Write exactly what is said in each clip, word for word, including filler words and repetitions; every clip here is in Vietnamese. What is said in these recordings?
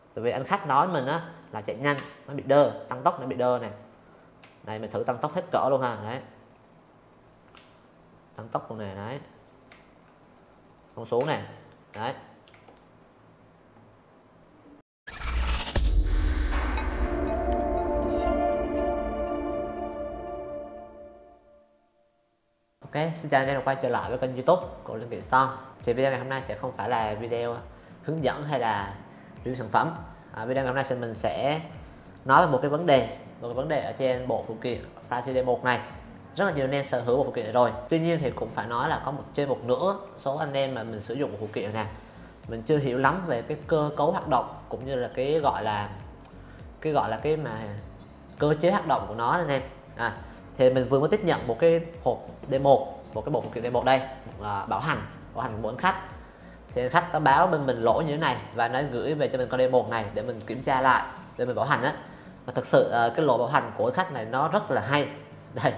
Tại vì anh khách nói mình á là chạy nhanh nó bị đơ, tăng tốc nó bị đơ này. Này mình thử tăng tốc hết cỡ luôn ha. Đấy, tăng tốc luôn này. Đấy, không xuống này. Đấy, ok, xin chào anh em đã quay trở lại với kênh YouTube của Linh Kiện Store. Thì video ngày hôm nay sẽ không phải là video hướng dẫn hay là review sản phẩm. À, video ngày hôm nay mình sẽ nói về một cái vấn đề, một cái vấn đề ở trên bộ phụ kiện Flying D một này. Rất là nhiều anh em sở hữu bộ phụ kiện này rồi. Tuy nhiên thì cũng phải nói là có một trên một nửa số anh em mà mình sử dụng bộ phụ kiện này mình chưa hiểu lắm về cái cơ cấu hoạt động cũng như là cái gọi là cái gọi là cái mà cơ chế hoạt động của nó anh em. À, thì mình vừa mới tiếp nhận một cái hộp D một, một cái bộ phụ kiện D một đây, là bảo hành bảo hành của anh khách. Thì anh khách có báo bên mình lỗi như thế này và nó gửi về cho mình con D một này để mình kiểm tra lại để mình bảo hành á. Và thực sự cái lỗi bảo hành của khách này nó rất là hay. Đây,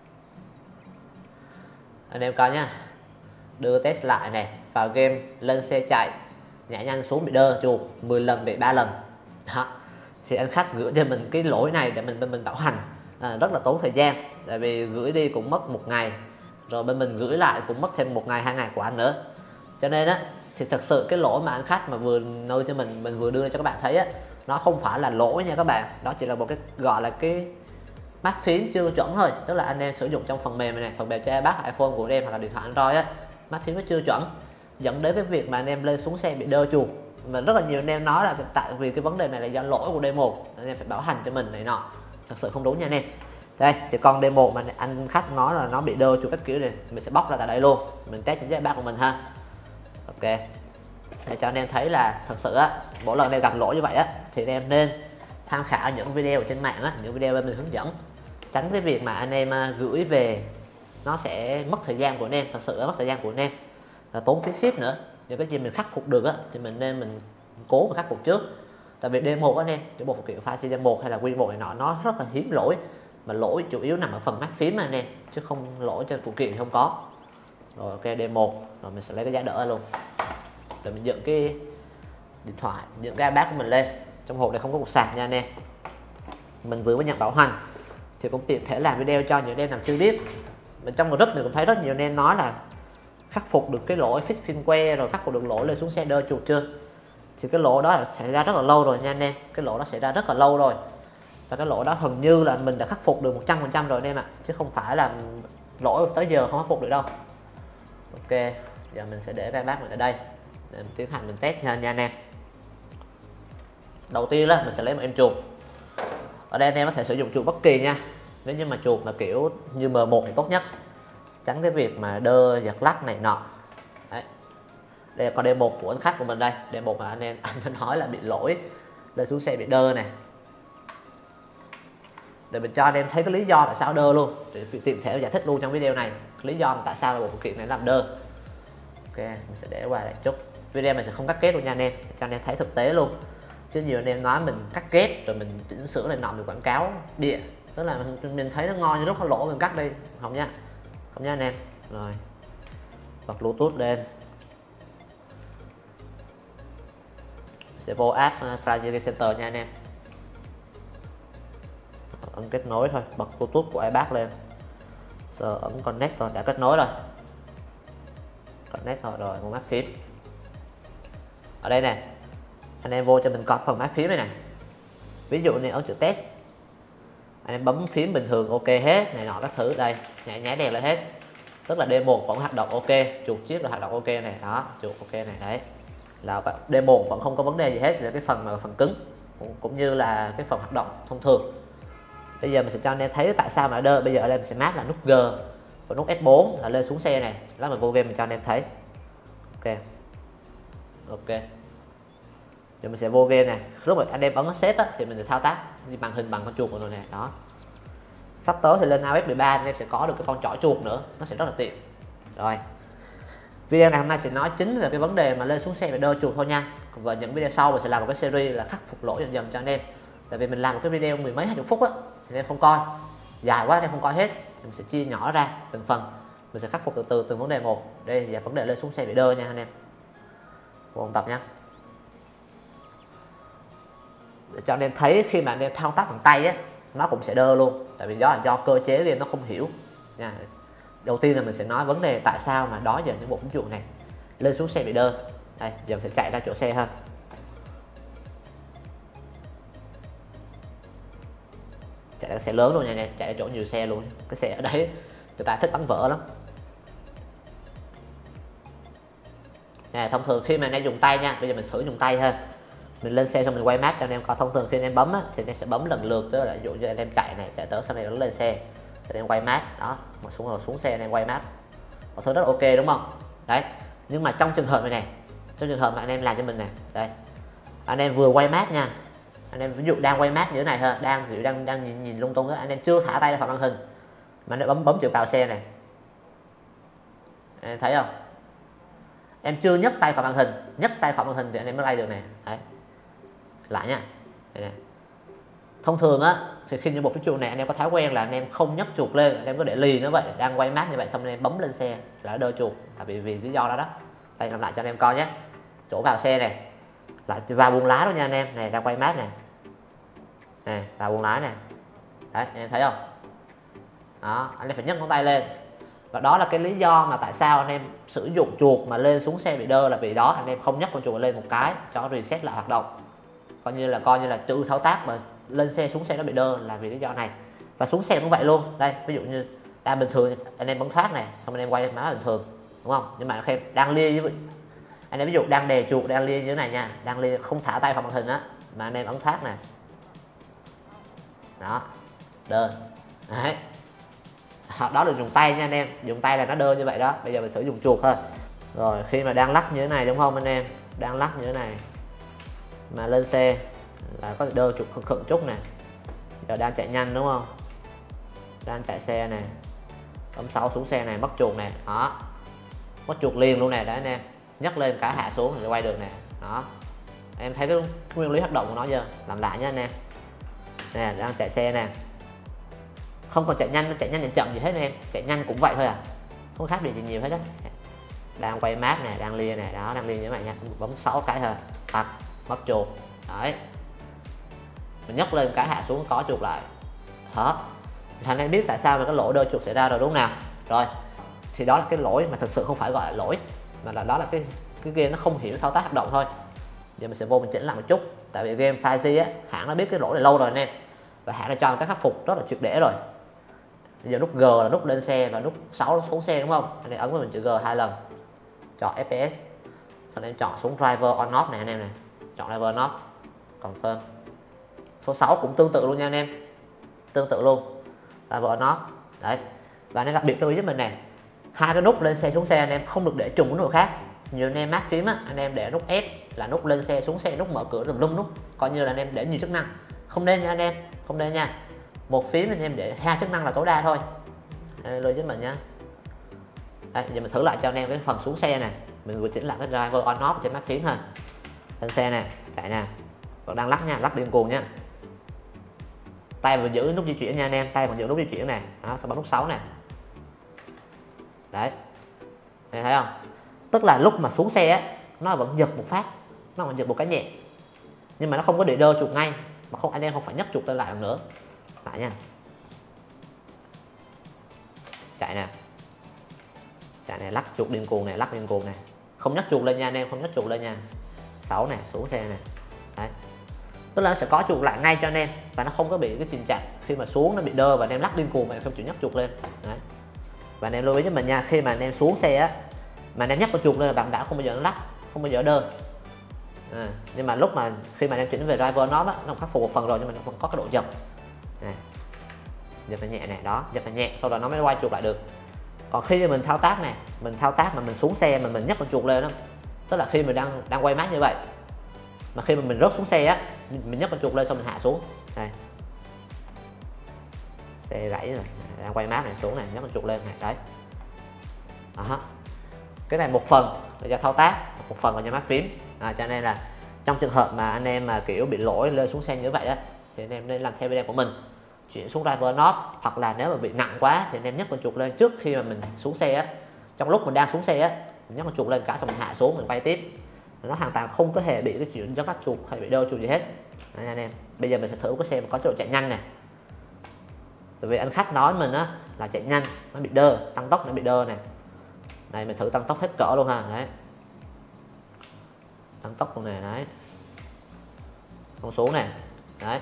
anh em coi nhá, đưa test lại này, vào game lên xe chạy nhảy nhanh xuống bị đơ chuột mười lần bị ba lần đó. Thì anh khách gửi cho mình cái lỗi này để mình bên mình bảo hành, à, rất là tốn thời gian, tại vì gửi đi cũng mất một ngày, rồi bên mình gửi lại cũng mất thêm một ngày hai ngày của anh nữa. Cho nên á thì thật sự cái lỗi mà anh khách mà vừa nơi cho mình mình vừa đưa cho các bạn thấy á, nó không phải là lỗi nha các bạn, đó chỉ là một cái gọi là cái mắt phím chưa chuẩn thôi. Tức là anh em sử dụng trong phần mềm này, phần mềm cho iPad, iPhone của anh em hoặc là điện thoại Android á, mắt phím nó chưa chuẩn, dẫn đến cái việc mà anh em lên xuống xe bị đơ chuột. Mà rất là nhiều anh em nói là tại vì cái vấn đề này là do lỗi của D một, anh em phải bảo hành cho mình này nọ. Thật sự không đúng nha anh em. Đây thì con D một mà anh khách nói là nó bị đơ chuột các kiểu này, mình sẽ bóc ra tại đây luôn, mình test trên iPad của mình ha. Ok, để cho anh em thấy là thật sự á, mỗi lần em gặp lỗi như vậy á thì anh em nên tham khảo những video ở trên mạng á, những video bên mình hướng dẫn, tránh cái việc mà anh em gửi về nó sẽ mất thời gian của anh em. Thật sự là mất thời gian của anh em, là tốn phí ship nữa. Những cái gì mình khắc phục được á thì mình nên mình cố mà khắc phục trước. Tại vì D một anh em, cái bộ phụ kiện Flying D một hay là Win một này nọ nó rất là hiếm lỗi, mà lỗi chủ yếu nằm ở phần mắt phím mà anh em, chứ không lỗi trên phụ kiện thì không có. Rồi ok, D một rồi mình sẽ lấy cái giá đỡ luôn để mình dựng cái điện thoại, dựng cái iPad của mình lên. Trong hộp này không có cục sạc nha anh em. Mình vừa mới nhận bảo hành thì cũng tiện thể làm video cho những anh em nào chưa biết. Mình trong group này cũng thấy rất nhiều anh em nói là khắc phục được cái lỗi fix firmware rồi khắc phục được lỗi lên xuống xe đơ chuột chưa. Thì cái lỗi đó là xảy ra rất là lâu rồi nha anh em. Cái lỗi đó xảy ra rất là lâu rồi, và cái lỗi đó gần như là mình đã khắc phục được một trăm phần trăm rồi anh em ạ, chứ không phải là lỗi tới giờ không khắc phục được đâu. Ok, giờ mình sẽ để cái bát mình ở đây để mình tiến hành mình test nha, nha anh em. Đầu tiên là mình sẽ lấy một em chuột. Ở đây anh em có thể sử dụng chuột bất kỳ nha, nếu như mà chuột mà kiểu như M một thì tốt nhất, tránh cái việc mà đơ giật lắc này nọ. Đấy, đây là con D một của anh khách của mình đây, D một mà anh em anh nói là bị lỗi lên xuống xe bị đơ này. Để mình cho anh em thấy cái lý do tại sao đơ luôn, để tiện thể giải thích luôn trong video này lý do tại sao bộ phụ kiện này làm đơ. Ok, mình sẽ để qua lại chút. Video mình sẽ không cắt kết luôn nha anh em, cho anh em thấy thực tế luôn. Chứ nhiều anh em nói mình cắt kết rồi mình chỉnh sửa này nọ, mình quảng cáo địa, tức là mình, mình thấy nó ngon như lúc nó lỗ mình cắt đi, không nha, không nha anh em. Rồi bật Bluetooth lên, sẽ vô app Flying Center nha anh em. Ấn kết nối thôi, bật Bluetooth của iPad lên, giờ ấn connect rồi, đã kết nối rồi, connect rồi. Rồi một mắt phím ở đây nè, anh em vô cho mình coi phần mắt phím này này. Ví dụ này ấn chữ test, anh em bấm phím bình thường ok hết này nọ các thứ, đây nhảy nhảy đèn lên hết, tức là D một vẫn hoạt động ok, chuột chip là hoạt động ok này, đó chuột ok này. Đấy là D một vẫn không có vấn đề gì hết về cái phần mà phần cứng cũng, cũng như là cái phần hoạt động thông thường. Bây giờ mình sẽ cho anh em thấy tại sao mà đơ. Bây giờ ở đây mình sẽ map là nút G và nút F bốn là lên xuống xe này, đó mình vô game mình cho anh em thấy. Ok, ok, giờ mình sẽ vô game này. Lúc mà anh em ấn xếp á, thì mình sẽ thao tác đi bằng hình bằng con chuột của nó này, đó. Sắp tới thì lên i O S mười ba anh em sẽ có được cái con chỏ chuột nữa, nó sẽ rất là tiện. Rồi, video này hôm nay sẽ nói chính về cái vấn đề mà lên xuống xe và đơ chuột thôi nha. Và những video sau mình sẽ làm một cái series là khắc phục lỗi dần dần cho anh em. Tại vì mình làm một cái video mười mấy hai chục phút á thì anh em không coi, dài quá anh em không coi hết, thì mình sẽ chia nhỏ ra từng phần, mình sẽ khắc phục từ từ từng vấn đề một. Đây là vấn đề lên xuống xe bị đơ nha anh em, cùng tập nhé. để cho anh em thấy khi mà anh em thao tác bằng tay á nó cũng sẽ đơ luôn, tại vì đó là do cơ chế game nó không hiểu nha. Đầu tiên là mình sẽ nói vấn đề tại sao mà đó giờ những bộ phím chuột này lên xuống xe bị đơ. Đây, giờ mình sẽ chạy ra chỗ xe ha. Chạy ra xe lớn luôn nha anh em, chạy ra chỗ nhiều xe luôn. Cái xe ở đấy người ta thích bắn vỡ lắm. Nè, thông thường khi mà anh em dùng tay nha, bây giờ mình thử dùng tay ha. Mình lên xe xong mình quay map cho anh em coi. Thông thường khi anh em bấm á, thì anh em sẽ bấm lần lượt, tức là ví dụ như anh em chạy này, chạy tới sau này nó lên xe, anh em quay map đó, một xuống rồi xuống xe anh em quay map, một thứ rất là ok đúng không? Đấy, nhưng mà trong trường hợp này này, trong trường hợp mà anh em làm cho mình này, đây, anh em vừa quay map nha, anh em ví dụ đang quay map như thế này ha, đang ví dụ đang đang nhìn, nhìn lung tung đó, anh em chưa thả tay ra khỏi màn hình mà anh em bấm bấm chữ vào xe này, anh em thấy không? Em chưa nhấc tay khỏi màn hình, nhấc tay khỏi màn hình thì anh em mới lay được này. Đấy, lại nha. Đây này. Thông thường á thì khi những bộ phím chuột này anh em có thói quen là anh em không nhấc chuột lên, anh em có để lì nó vậy, đang quay map như vậy xong anh em bấm lên xe là đơ chuột, là vì vì lý do đó đó. Đây làm lại cho anh em coi nhé. Chỗ vào xe này, lại vào buông lái đó nha anh em, này đang quay map này, này vào buông lái này, đấy anh em thấy không? Đó, anh em phải nhấc ngón tay lên, và đó là cái lý do mà tại sao anh em sử dụng chuột mà lên xuống xe bị đơ, là vì đó anh em không nhấc con chuột lên một cái cho reset lại hoạt động, coi như là coi như là tự thao tác mà lên xe xuống xe nó bị đơ là vì lý do này. Và xuống xe cũng vậy luôn. Đây ví dụ như đang bình thường anh em bấm thoát này, xong anh em quay máy bình thường đúng không, nhưng mà khi đang lia như vậy, anh em ví dụ đang đè chuột đang lia như thế này nha, đang lia không thả tay vào màn hình á, mà anh em ấn thoát này, đó đơ. Đấy, đó được dùng tay nha anh em, dùng tay là nó đơ như vậy đó. Bây giờ mình sử dụng chuột thôi. Rồi khi mà đang lắc như thế này đúng không anh em, đang lắc như thế này mà lên xe là có đơ chuột khựng khựng chút này. Giờ đang chạy nhanh đúng không, đang chạy xe này, bấm sáu xuống xe này, mất chuột này, đó mất chuột liền luôn này. Đấy anh em, nhấc lên cái hạ xuống rồi quay được nè. Đó, em thấy cái nguyên lý hoạt động của nó chưa? Làm lại nhé anh em. Nè, đang chạy xe nè, không còn chạy nhanh, nó chạy nhanh chạy chậm gì hết anh em, chạy nhanh cũng vậy thôi à, không khác biệt gì nhiều hết đó. Đang quay map này, đang lia này, đó đang lia như vậy nha, bấm sáu cái thôi, tắt mất chuột. Đấy, mình nhấc lên cái hạ xuống có chuột lại. Đó, anh em biết tại sao mà cái lỗi đơ chuột xảy ra rồi đúng không nào? Rồi, thì đó là cái lỗi mà thực sự không phải gọi là lỗi, mà là đó là cái cái game nó không hiểu thao tác hoạt động thôi. Giờ mình sẽ vô mình chỉnh lại một chút, tại vì game five G á, hãng nó biết cái lỗi này lâu rồi anh em, và hãng đã cho một cái khắc phục rất là triệt để rồi. Bây giờ nút G là nút lên xe và nút sáu xuống xe đúng không? Anh em ấn vào mình chữ G hai lần, chọn ép pê ét, sau đó em chọn xuống driver on off này anh em này, chọn driver on off, confirm. Số sáu cũng tương tự luôn nha anh em, tương tự luôn, driver on off. Đấy, và anh em đặc biệt lưu ý giúp mình này, hai cái nút lên xe xuống xe anh em không được để trùng với nút khác. Nhiều anh em mát phím á, anh em để nút F là nút lên xe xuống xe, nút mở cửa tùm lum nút, coi như là anh em để nhiều chức năng, không nên nha anh em, không nên nha. Một phím anh em để hai chức năng là tối đa thôi. Lưu giúp mình nhá. Đây, giờ mình thử lại cho anh em cái phần xuống xe này, mình vừa chỉnh lại cái driver on off trên mắt phím ha. Lên xe này, chạy nè, vẫn đang lắc nha, lắc điên cuồng nha. Tay vẫn giữ nút di chuyển nha anh em, tay vẫn giữ nút di chuyển này, đó, sau bấm nút sáu này. Đấy, anh thấy không? Tức là lúc mà xuống xe á, nó vẫn giật một phát, nó vẫn giật một cái nhẹ, nhưng mà nó không có để đơ chuột ngay, mà không anh em không phải nhấc chuột lên lại lần nữa. Lại nha, chạy nè, chạy này, lắc chuột điên cuồng này, lắc điên cuồng này, không nhấc chuột lên nha anh em, không nhấc chuột lên nha. Sáu này, xuống xe này. Đấy, tức là nó sẽ có chuột lại ngay cho anh em, và nó không có bị cái tình trạng khi mà xuống nó bị đơ và anh em lắc điên cuồng mà không chịu nhấc chuột lên. Đấy, và anh em lưu ý cho mình nha, khi mà anh em xuống xe á mà anh em nhấc con chuột lên là bạn đã không bao giờ nó lắc, không bao giờ đơ. À, nhưng mà lúc mà khi mà em chỉnh về driver nó á, nó khắc phục một phần rồi nhưng mà nó vẫn có cái độ giật này, giật là nhẹ này, đó giật là nhẹ, sau đó nó mới quay chuột lại được. Còn khi mình thao tác này, mình thao tác mà mình xuống xe mà mình nhấc con chuột lên đó, tức là khi mình đang đang quay mát như vậy mà khi mà mình rớt xuống xe á, mình nhấc con chuột lên xong mình hạ xuống này, xe gãy rồi, đang quay mát này, xuống này, nhấc con chuột lên này. Đấy, đó, cái này một phần là do thao tác, một phần là do mát phím. À, cho nên là trong trường hợp mà anh em mà kiểu bị lỗi lên xuống xe như vậy á, thì anh em nên làm theo video của mình, chuyển xuống driver knob, hoặc là nếu mà bị nặng quá thì anh em nhấc con chuột lên trước khi mà mình xuống xe á, trong lúc mình đang xuống xe á, mình nhấc con chuột lên cả xong mình hạ xuống, mình quay tiếp nó hoàn toàn không có hề bị cái chuyện giật lắc chuột hay bị đơ chuột gì hết. Đấy, anh em bây giờ mình sẽ thử có xem có chế độ chạy nhanh này. Tại vì anh khách nói mình á là chạy nhanh nó bị đơ, tăng tốc nó bị đơ này. Này mình thử tăng tốc hết cỡ luôn ha. Đấy, tăng tốc luôn này. Đấy, không xuống này. Đấy,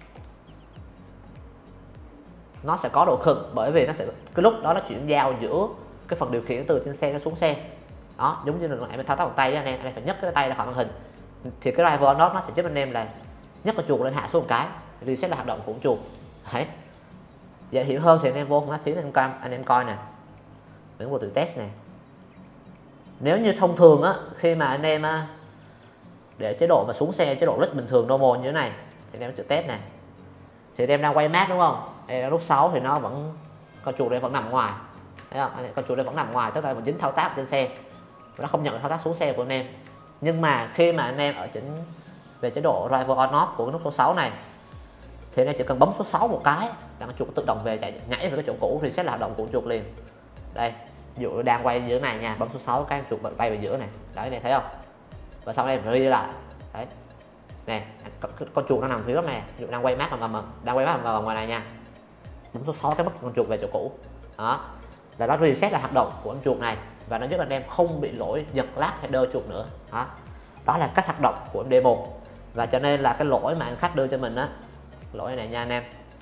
nó sẽ có độ khựng bởi vì nó sẽ cái lúc đó nó chuyển giao giữa cái phần điều khiển từ trên xe nó xuống xe. Đó, giống như là mình thao tác bằng tay anh em, anh em phải nhấc cái tay ra khỏi màn hình thì cái driver on off nó sẽ giúp anh em là nhấc cái chuột lên hạ xuống một cái, reset là hoạt động của chuột. Đấy, dễ hiểu hơn thì anh em vô phần phím anh em coi, anh em coi nè, mình vô từ test này. Nếu như thông thường á, khi mà anh em để chế độ mà xuống xe chế độ rất bình thường normal như thế này thì anh em chữ test này, thì anh em đang quay mát đúng không? Em lúc sáu thì nó vẫn con chuột đây vẫn nằm ngoài, thấy không? Con chuột đây vẫn nằm ngoài, tức là vẫn dính thao tác trên xe, nó không nhận được thao tác xuống xe của anh em. Nhưng mà khi mà anh em ở chỉnh về chế độ driver on off của nút số sáu này thì anh em chỉ cần bấm số sáu một cái là con chuột tự động về chạy nhảy về cái chỗ cũ, reset là hoạt động của chuột liền. Đây, ví dụ đang quay giữa này nha, bấm số sáu cái chuột bay về giữa này, đấy này thấy không? Và sau đây phải đi lại. Đấy, nè con, con chuột nó nằm phía góc này, ví dụ đang quay mát mà đang quay mát ở ngoài này nha, bấm số sáu cái mất con chuột về chỗ cũ. Đó là nó reset là hoạt động của con chuột này và nó giúp anh em không bị lỗi giật lag hay đơ chuột nữa. Đó, đó là cách hoạt động của em demo. Và cho nên là cái lỗi mà anh khách đưa cho mình á, lỗi này nha anh em,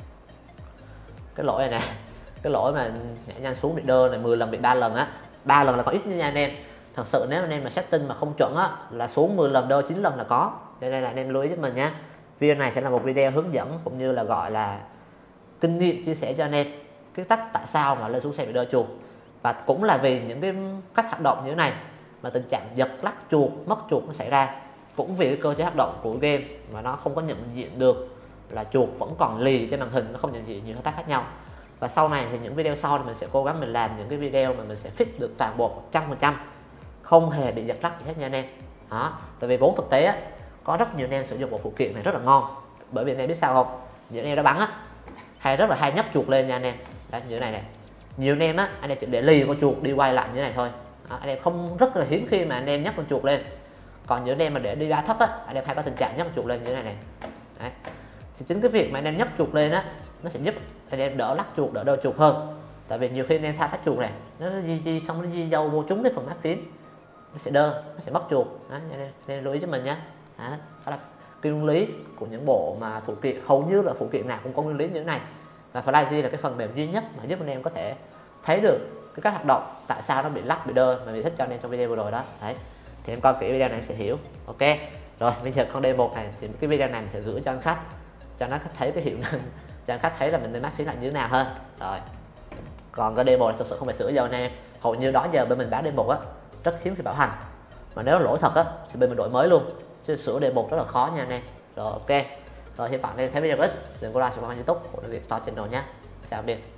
cái lỗi này nè, cái lỗi mà nhảy nhanh xuống bị đơ này mười lần bị ba lần á, ba lần là có ít nha anh em. Thật sự nếu anh em mà setting mà không chuẩn á là xuống mười lần đơ chín lần là có. Cho nên là anh em lưu ý giúp mình nhé. Video này sẽ là một video hướng dẫn cũng như là gọi là kinh nghiệm chia sẻ cho anh em cái cách tại sao mà lên xuống xe bị đơ chuột, và cũng là vì những cái cách hoạt động như thế này mà tình trạng giật lắc chuột mất chuột nó xảy ra, cũng vì cái cơ chế hoạt động của game mà nó không có nhận diện được là chuột vẫn còn lì trên màn hình, nó không nhận diện nhiều thao tác khác nhau. Và sau này thì những video sau thì mình sẽ cố gắng mình làm những cái video mà mình sẽ fix được toàn bộ một trăm phần trăm, không hề bị giật lắc gì hết nha anh em. Đó, tại vì vốn thực tế á, có rất nhiều anh em sử dụng bộ phụ kiện này rất là ngon, bởi vì anh em biết sao không, những anh em đã bắn á hay rất là hay nhấp chuột lên nha anh em. Đấy, như thế này này, nhiều anh em á, anh em chỉ để lì con chuột đi quay lại như thế này thôi. Đó, anh em không, rất là hiếm khi mà anh em nhấp con chuột lên. Còn những anh em mà để đi đá thấp á, anh em hay có tình trạng nhấp con chuột lên như thế này này. Đấy, thì chính cái việc mà anh em nhấp chuột lên á, nó sẽ giúp anh em đỡ lắc chuột, đỡ đơ chuột hơn. Tại vì nhiều khi anh em thao tác chuột này nó di di xong nó di dâu vô trúng cái phần mắt phím, nó sẽ đơ, nó sẽ mất chuột. Đó, nên, nên lưu ý cho mình nhé. Đó, đó là cái nguyên lý của những bộ mà phụ kiện, hầu như là phụ kiện nào cũng có nguyên lý như thế này. Và FlyG là cái phần mềm duy nhất mà giúp anh em có thể thấy được cái cách hoạt động, tại sao nó bị lắc, bị đơ mà mình thích cho anh em trong video vừa rồi đó. Đấy, thì em coi kỹ video này em sẽ hiểu. Ok, rồi bây giờ con demo này thì cái video này mình sẽ gửi cho anh khách, cho nó thấy cái hiệu năng, cho anh khách thấy là mình nên mắt phím lại như thế nào hơn. Rồi, còn cái demo này thực sự không phải sửa giờ anh em, hầu như đó giờ bên mình bán demo á rất hiếm khi bảo hành, mà nếu lỗi thật á thì bên mình đổi mới luôn, chứ sửa demo rất là khó nha anh em. Rồi ok, rồi hy vọng anh em thấy video ích, đừng có like, subscribe kênh YouTube của Việt Store Channel nhé. Chào tạm biệt.